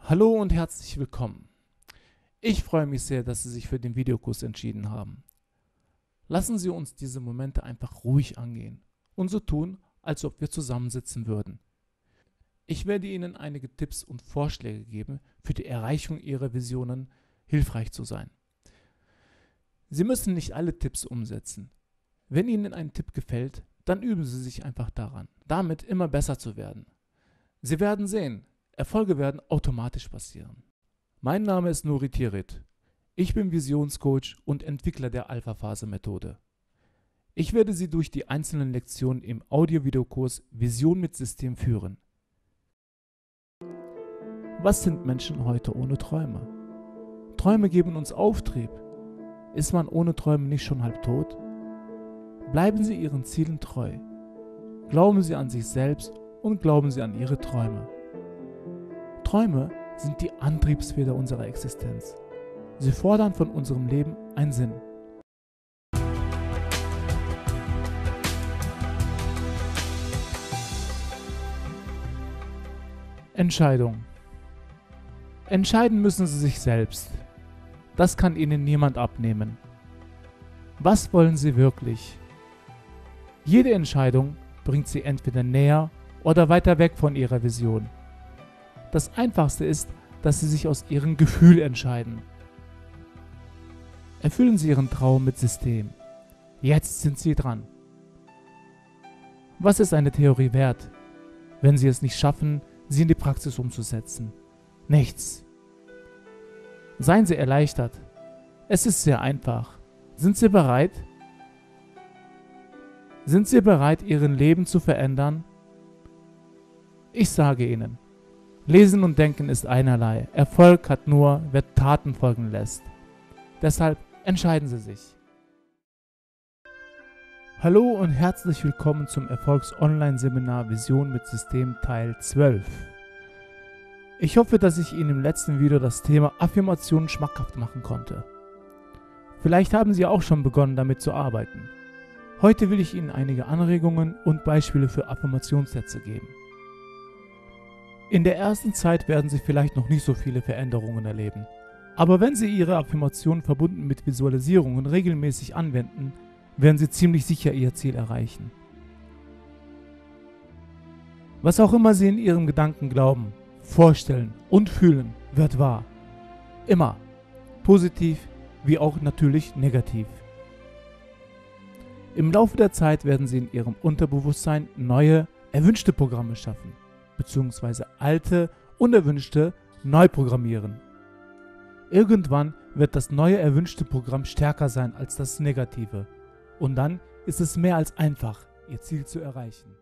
Hallo und herzlich willkommen. Ich freue mich sehr, dass Sie sich für den Videokurs entschieden haben. Lassen Sie uns diese Momente einfach ruhig angehen und so tun, als ob wir zusammensitzen würden. Ich werde Ihnen einige Tipps und Vorschläge geben, für die Erreichung Ihrer Visionen hilfreich zu sein. Sie müssen nicht alle Tipps umsetzen. Wenn Ihnen ein Tipp gefällt, dann üben Sie sich einfach daran, damit immer besser zu werden. Sie werden sehen, Erfolge werden automatisch passieren. Mein Name ist Nuri Tirit. Ich bin Visionscoach und Entwickler der Alpha-Phase-Methode. Ich werde Sie durch die einzelnen Lektionen im Audio-Videokurs Vision mit System führen. Was sind Menschen heute ohne Träume? Träume geben uns Auftrieb. Ist man ohne Träume nicht schon halb tot? Bleiben Sie Ihren Zielen treu. Glauben Sie an sich selbst und glauben Sie an Ihre Träume. Träume sind die Antriebsfeder unserer Existenz. Sie fordern von unserem Leben einen Sinn. Entscheidung. Entscheiden müssen Sie sich selbst. Das kann Ihnen niemand abnehmen. Was wollen Sie wirklich? Jede Entscheidung bringt Sie entweder näher oder weiter weg von Ihrer Vision. Das Einfachste ist, dass Sie sich aus Ihrem Gefühl entscheiden. Erfüllen Sie Ihren Traum mit System. Jetzt sind Sie dran. Was ist eine Theorie wert, wenn Sie es nicht schaffen, sie in die Praxis umzusetzen? Nichts. Seien Sie erleichtert. Es ist sehr einfach. Sind Sie bereit? Sind Sie bereit, Ihr Leben zu verändern? Ich sage Ihnen, Lesen und Denken ist einerlei. Erfolg hat nur, wer Taten folgen lässt. Deshalb entscheiden Sie sich. Hallo und herzlich willkommen zum Erfolgs-Online-Seminar Vision mit System Teil 12. Ich hoffe, dass ich Ihnen im letzten Video das Thema Affirmationen schmackhaft machen konnte. Vielleicht haben Sie auch schon begonnen, damit zu arbeiten. Heute will ich Ihnen einige Anregungen und Beispiele für Affirmationssätze geben. In der ersten Zeit werden Sie vielleicht noch nicht so viele Veränderungen erleben. Aber wenn Sie Ihre Affirmationen verbunden mit Visualisierungen regelmäßig anwenden, werden Sie ziemlich sicher Ihr Ziel erreichen. Was auch immer Sie in Ihren Gedanken glauben, vorstellen und fühlen, wird wahr. Immer. Positiv wie auch natürlich negativ. Im Laufe der Zeit werden Sie in Ihrem Unterbewusstsein neue, erwünschte Programme schaffen, beziehungsweise alte, unerwünschte neu programmieren. Irgendwann wird das neue erwünschte Programm stärker sein als das negative und dann ist es mehr als einfach, Ihr Ziel zu erreichen.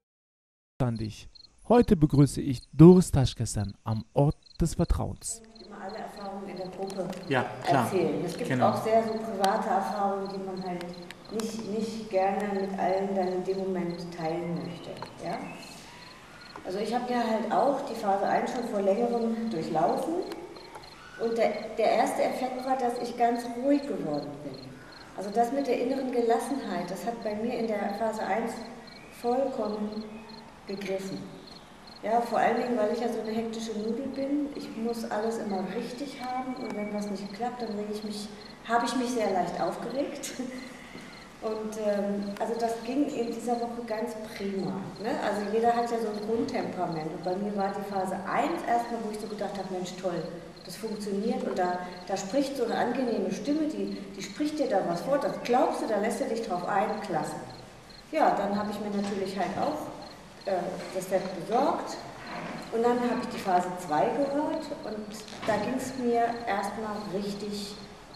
Heute begrüße ich Doris Taschkesen am Ort des Vertrauens. Immer alle Erfahrungen in der Gruppe klar. erzählen. Es gibt auch sehr so private Erfahrungen, die man halt nicht gerne mit allen dann in dem Moment teilen möchte. Ja? Also ich habe ja halt auch die Phase 1 schon vor längerem durchlaufen und der erste Effekt war, dass ich ganz ruhig geworden bin. Also das mit der inneren Gelassenheit, das hat bei mir in der Phase 1 vollkommen gegriffen. Ja, vor allen Dingen, weil ich ja so eine hektische Nudel bin. Ich muss alles immer richtig haben und wenn was nicht klappt, dann habe ich mich sehr leicht aufgeregt. Und also das ging in dieser Woche ganz prima. Ne? Also jeder hat ja so ein Grundtemperament. Und bei mir war die Phase 1 erstmal, wo ich so gedacht habe, Mensch toll, das funktioniert. Und da spricht so eine angenehme Stimme, die spricht dir da was vor, das glaubst du, da lässt du dich drauf ein, klasse. Ja, dann habe ich mir natürlich halt auch das Set besorgt. Und dann habe ich die Phase 2 gehört und da ging es mir erstmal richtig.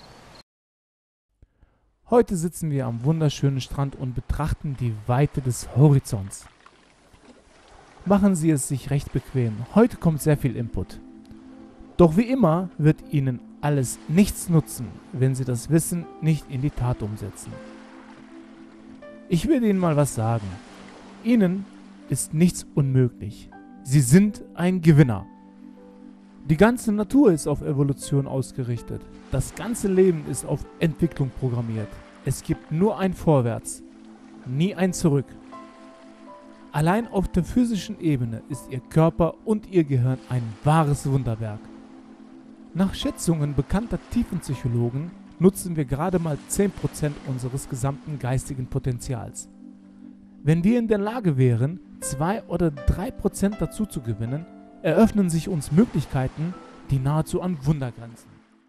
Heute sitzen wir am wunderschönen Strand und betrachten die Weite des Horizonts. Machen Sie es sich recht bequem, heute kommt sehr viel Input. Doch wie immer wird Ihnen alles nichts nutzen, wenn Sie das Wissen nicht in die Tat umsetzen. Ich will Ihnen mal was sagen. Ihnen ist nichts unmöglich. Sie sind ein Gewinner. Die ganze Natur ist auf Evolution ausgerichtet. Das ganze Leben ist auf Entwicklung programmiert. Es gibt nur ein Vorwärts, nie ein Zurück. Allein auf der physischen Ebene ist ihr Körper und ihr Gehirn ein wahres Wunderwerk. Nach Schätzungen bekannter Tiefenpsychologen nutzen wir gerade mal 10% unseres gesamten geistigen Potenzials. Wenn wir in der Lage wären, 2 oder 3% dazu zu gewinnen, eröffnen sich uns Möglichkeiten, die nahezu an Wunder grenzen.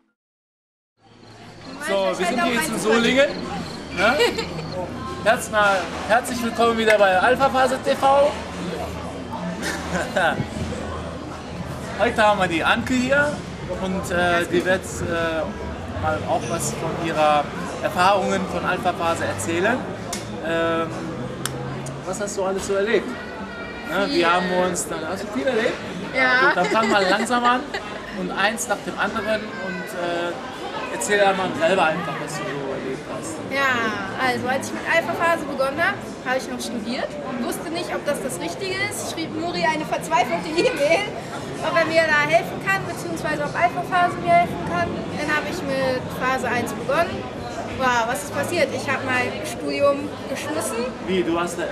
So, wir sind hier jetzt in Solingen. Ne? Herzlich willkommen wieder bei Alpha Phase TV. Heute haben wir die Anke hier und die wird mal auch was von ihrer Erfahrungen von Alpha Phase erzählen. Was hast du alles so erlebt? Ne? Wir haben uns dann, hast du viel erlebt? Ja. Gut, dann fangen wir langsam an und eins nach dem anderen und erzähl mal selber einfach, was du so erlebt hast. Ja, also als ich mit Alpha Phase begonnen habe, habe ich noch studiert und wusste nicht, ob das Richtige ist. Schrieb Muri eine verzweifelte E-Mail, ob er mir da helfen kann, beziehungsweise ob Alpha Phase mir helfen kann. Dann habe ich mit Phase 1 begonnen. Wow, was ist passiert? Ich habe mein Studium geschmissen. Wie, du hast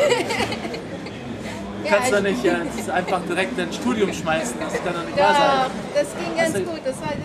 kannst du nicht jetzt einfach direkt dein Studium schmeißen, das kann doch nicht wahr sein. Das ging ganz gut. Das war,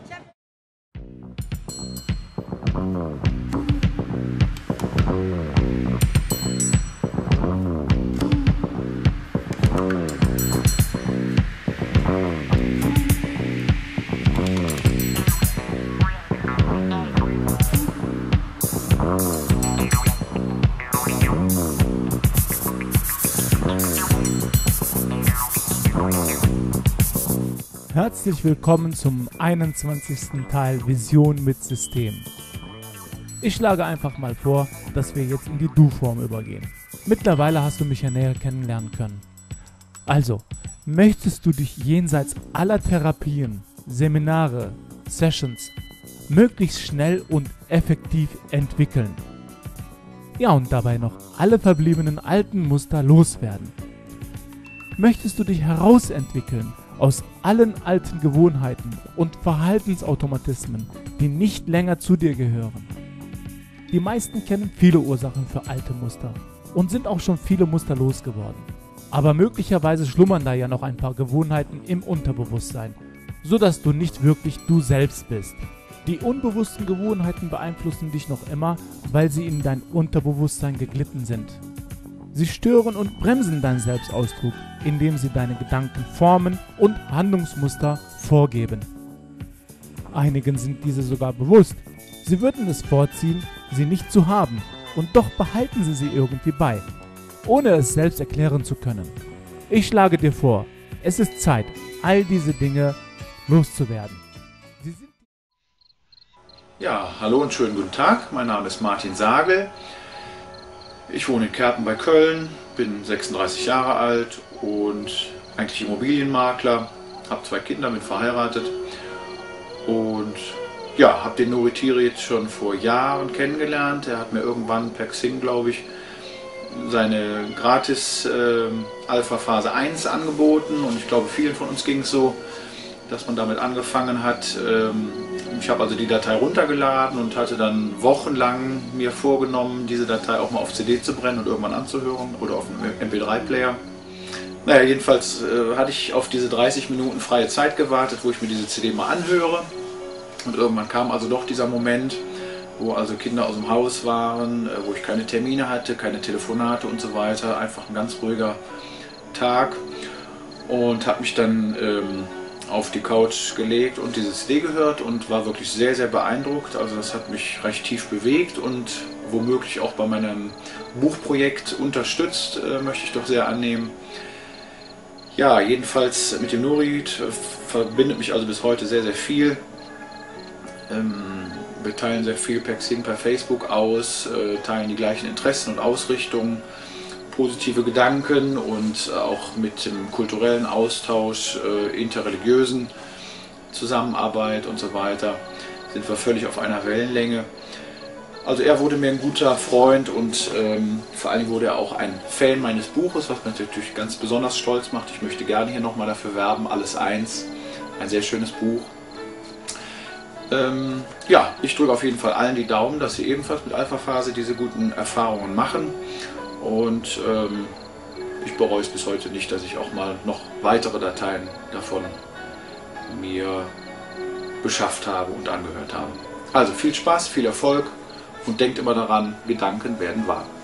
Herzlich willkommen zum 21. Teil Vision mit System. Ich schlage einfach mal vor, dass wir jetzt in die Du-Form übergehen. Mittlerweile hast du mich ja näher kennenlernen können. Also, möchtest du dich jenseits aller Therapien, Seminare, Sessions möglichst schnell und effektiv entwickeln? Ja, und dabei noch alle verbliebenen alten Muster loswerden. Möchtest du dich herausentwickeln aus allen alten Gewohnheiten und Verhaltensautomatismen, die nicht länger zu dir gehören? Die meisten kennen viele Ursachen für alte Muster und sind auch schon viele Muster losgeworden. Aber möglicherweise schlummern da ja noch ein paar Gewohnheiten im Unterbewusstsein, sodass du nicht wirklich du selbst bist. Die unbewussten Gewohnheiten beeinflussen dich noch immer, weil sie in dein Unterbewusstsein geglitten sind. Sie stören und bremsen deinen Selbstausdruck, indem sie deine Gedanken formen und Handlungsmuster vorgeben. Einigen sind diese sogar bewusst. Sie würden es vorziehen, sie nicht zu haben, und doch behalten sie sie irgendwie bei, ohne es selbst erklären zu können. Ich schlage dir vor, es ist Zeit, all diese Dinge loszuwerden. Ja, hallo und schönen guten Tag. Mein Name ist Martin Sagel. Ich wohne in Kerpen bei Köln, bin 36 Jahre alt und eigentlich Immobilienmakler, habe 2 Kinder, bin verheiratet und ja, habe den Nuri Tiri jetzt schon vor Jahren kennengelernt. Er hat mir irgendwann per Xing, glaube ich, seine gratis Alpha Phase 1 angeboten und ich glaube, vielen von uns ging es so, dass man damit angefangen hat. Ich habe also die Datei runtergeladen und hatte dann wochenlang mir vorgenommen, diese Datei auch mal auf CD zu brennen und irgendwann anzuhören oder auf einem MP3-Player. Naja, jedenfalls hatte ich auf diese 30 Minuten freie Zeit gewartet, wo ich mir diese CD mal anhöre. Und irgendwann kam also doch dieser Moment, wo also Kinder aus dem Haus waren, wo ich keine Termine hatte, keine Telefonate und so weiter. Einfach ein ganz ruhiger Tag und habe mich dann auf die Couch gelegt und diese CD gehört und war wirklich sehr, sehr beeindruckt. Also das hat mich recht tief bewegt und womöglich auch bei meinem Buchprojekt unterstützt, möchte ich doch sehr annehmen. Ja, jedenfalls mit dem Nuri verbindet mich also bis heute sehr, sehr viel. Wir teilen sehr viel per Xing, per Facebook aus, teilen die gleichen Interessen und Ausrichtungen, positive Gedanken und auch mit dem kulturellen Austausch, interreligiösen Zusammenarbeit und so weiter sind wir völlig auf einer Wellenlänge. Also er wurde mir ein guter Freund und vor allem wurde er auch ein Fan meines Buches, was mich natürlich ganz besonders stolz macht. Ich möchte gerne hier nochmal dafür werben, Alles eins, ein sehr schönes Buch. Ja, ich drücke auf jeden Fall allen die Daumen, dass sie ebenfalls mit Alpha Phase diese guten Erfahrungen machen und ich bereue es bis heute nicht, dass ich auch mal noch weitere Dateien davon mir beschafft habe und angehört habe. Also viel Spaß, viel Erfolg und denkt immer daran, Gedanken werden wahr.